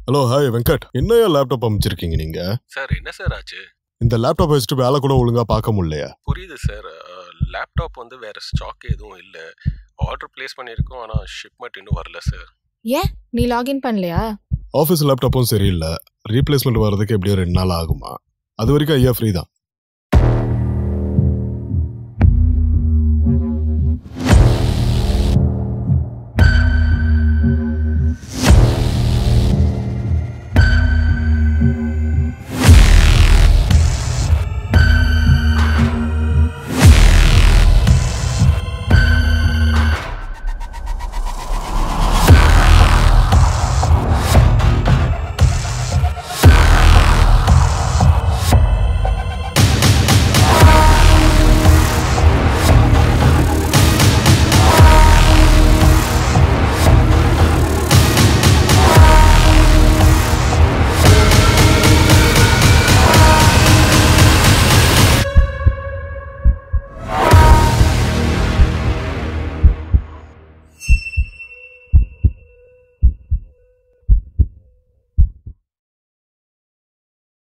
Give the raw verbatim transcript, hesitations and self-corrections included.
Hello hi Venkat, என்னையா laptop அமைச்சிருக்கீங்க நீங்க? Sir என்ன சார் ஆச்சு? இந்த லேப்டாப் வச்சுட்டு வேலை கூட ஒழுங்கா பார்க்க முடியலையா? புரியுது சார், லேப்டாப் வந்து வேற ஸ்டாக் எதுவும் இல்லை. ஆர்டர் பிளேஸ் பண்ணியிருக்கோம், ஆனால் ஷிப்மெண்ட் இன்னும் வரல சார். ஏன் நீ லாகின் பண்ணலையா? ஆஃபீஸ் லேப்டாப்பும் சரியில்லை, ரீப்ளேஸ்மெண்ட் வர்றதுக்கு எப்படியும் ரெண்டு நாள் ஆகுமா? அது வரைக்கும் ஐயா ஃப்ரீ தான்.